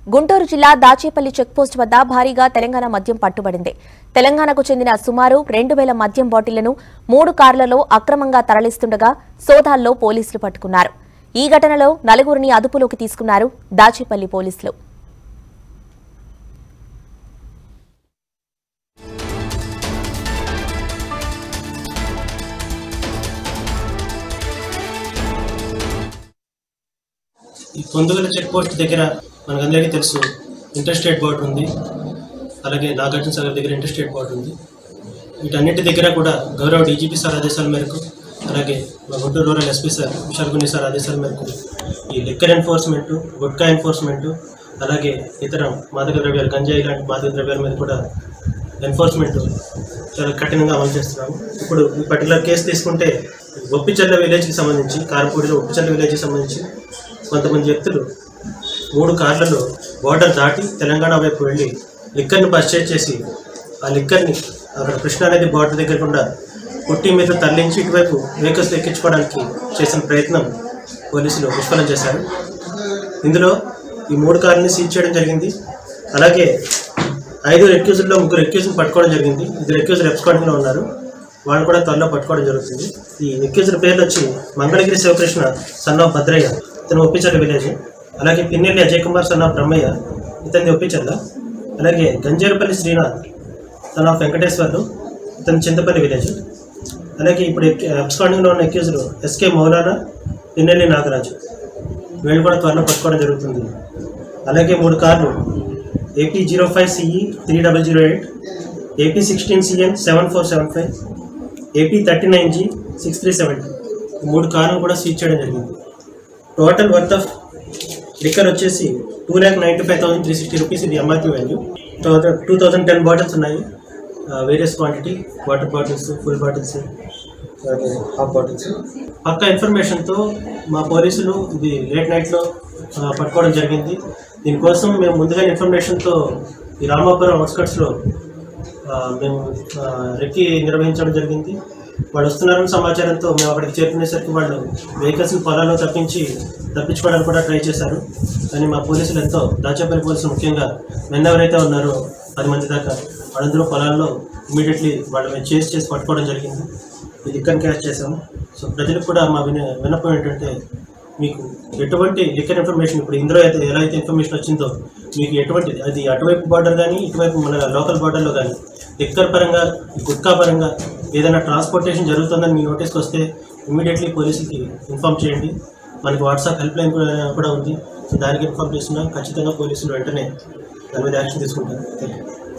గుంటూరు జిల్లా దాచేపల్లి చెక్పోస్ట్ వద్ద భారీగా తెలంగాణ మద్యం పట్టుబడింది. తెలంగాణకు చెందిన సుమారు 2000 మద్యం బాటిళ్లను 3 కార్లలో అక్రమంగా తరలిస్తుండగా సోదాల్లో పోలీసులు పట్టుకున్నారు. ఈ ఘటనలో 4గురిని అదుపులోకి తీసుకున్నారు దాచేపల్లి పోలీసులు. ఈ పొందుగల చెక్ పోస్ట్ దగ్గర మనకందరికీ తెలుసు ఇంటర్స్టేట్ బోర్డర్ ఉంది, అలాగే నాగార్జున సాగర్ దగ్గర ఇంటర్స్టేట్ బోర్డర్ ఉంది. వీటన్నిటి దగ్గర కూడా గౌరవ డీజీపీ సార్ ఆదేశాల మేరకు, అలాగే మా గుంటూరు రూరల్ ఎస్పీ సార్ విశాల్గుని సార్ ఆదేశాల మేరకు ఈ లిక్కర్ ఎన్ఫోర్స్మెంటు, గుట్కా ఎన్ఫోర్స్మెంటు, అలాగే ఇతర మాదక ద్రవ్యాలు, గంజాయి లాంటి మాదక ద్రవ్యాల మీద కూడా ఎన్ఫోర్స్మెంట్ చాలా కఠినంగా అమలు చేస్తున్నాము. ఇప్పుడు ఈ పర్టికులర్ కేసు తీసుకుంటే ఒప్పిచర్ల విలేజ్కి సంబంధించి, కారపూడిలో ఒప్పిచర్ల విలేజ్కి సంబంధించి కొంతమంది వ్యక్తులు 3 కార్లలో బోర్డర్ దాటి తెలంగాణ వైపు వెళ్ళి లిక్కర్ని పర్చేజ్ చేసి ఆ లిక్కర్ని అక్కడ కృష్ణానది బోర్డర్ దగ్గర కూడా పుట్టి మీద తరలించి ఇటువైపు వెహికల్స్ ఎక్కించుకోవడానికి చేసిన ప్రయత్నం పోలీసులు విఫలం చేశారు. ఇందులో ఈ 3 కార్లని సీజ్ చేయడం జరిగింది. అలాగే 5 ఎక్యూజ్లో 3 ఎక్యూజ్ని పట్టుకోవడం జరిగింది. 2 ఎక్యూజ్లు ఎబ్స్కాండింగ్లో ఉన్నారు, వాళ్ళు కూడా త్వరలో పట్టుకోవడం జరుగుతుంది. ఈ ఎక్యూజ్ల పేర్లు వచ్చి మంగళగిరి శివకృష్ణ సన్ ఆఫ్ భద్రయ్య, ఇతను ఒప్పిచర్ల విలేజ్. అలాగే పిన్నెల్లి అజయ్ కుమార్ సన్ ఆఫ్ బ్రహ్మయ్య, ఇతని ఒప్పిచర్ల. అలాగే గంజేరపల్లి శ్రీనాథ్ సన్ ఆఫ్ వెంకటేశ్వర్లు, ఇతను చింతపల్లి విలేజ్. అలాగే ఇప్పుడు అబ్స్కాండింగ్లో ఉన్న అక్యూజ్లు ఎస్కే మౌలానా, పిన్నెల్లి నాగరాజు, వీళ్ళు కూడా త్వరలో పట్టుకోవడం జరుగుతుంది. అలాగే 3 కార్లు AP 05CE 3008, AP 16CN 7475, AP 39G 6370, 3 కార్లు కూడా సీజ్ చేయడం జరిగింది. టోటల్ వర్త్ ఆఫ్ లిక్కర్ వచ్చేసి 2,95,360 రూపీస్, ఇది MRP వాల్యూ. 2010 బాటిల్స్ ఉన్నాయి, various quantity, water bottles, full bottles, half bottles. పక్కా ఇన్ఫర్మేషన్తో మా పోలీసులు ఇది లేట్ నైట్లో పట్టుకోవడం జరిగింది. దీనికోసం మేము ముందుగా ఇన్ఫర్మేషన్తో ఈ రామాపురం అవుట్స్కట్స్లో మేము రెక్కి నిర్వహించడం జరిగింది. వాళ్ళు వస్తున్నారని సమాచారంతో మేము అక్కడికి చేరుకునేసరికి వాళ్ళు వెహికల్స్ని పొలాల్లో తప్పించుకోవడానికి కూడా ట్రై చేశారు. కానీ మా పోలీసులు ఎంతో, దాచేపల్లి పోలీసులు ముఖ్యంగా మెన్ ఎవరైతే ఉన్నారో 10 మంది దాకా, వాళ్ళందరూ పొలాల్లో ఇమీడియట్లీ వాళ్ళని చేసి పట్టుకోవడం జరిగింది. ఇది లిక్కర్ని క్యాచ్ చేశాము. సో ప్రజలకు కూడా మా విన్నపం ఏంటంటే, మీకు ఎటువంటి లిక్కర్ ఇన్ఫర్మేషన్, ఇప్పుడు ఇందులో అయితే ఎలా అయితే ఇన్ఫర్మేషన్ వచ్చిందో, మీకు ఎటువంటి, అది అటువైపు బార్డర్ కానీ ఇటువైపు మన లోకల్ బార్డర్లో కానీ లిక్కర్ పరంగా, గుట్కా పరంగా ఏదైనా ట్రాన్స్పోర్టేషన్ జరుగుతుందని మీ నోటీస్కి వస్తే ఇమీడియట్లీ పోలీసులకి ఇన్ఫామ్ చేయండి. మనకి వాట్సాప్ హెల్ప్ లైన్ కూడా ఉంది. సో దానికి ఇన్ఫామ్ చేస్తున్నా ఖచ్చితంగా పోలీసులు వెంటనే దాని మీద యాక్షన్ తీసుకుంటారు.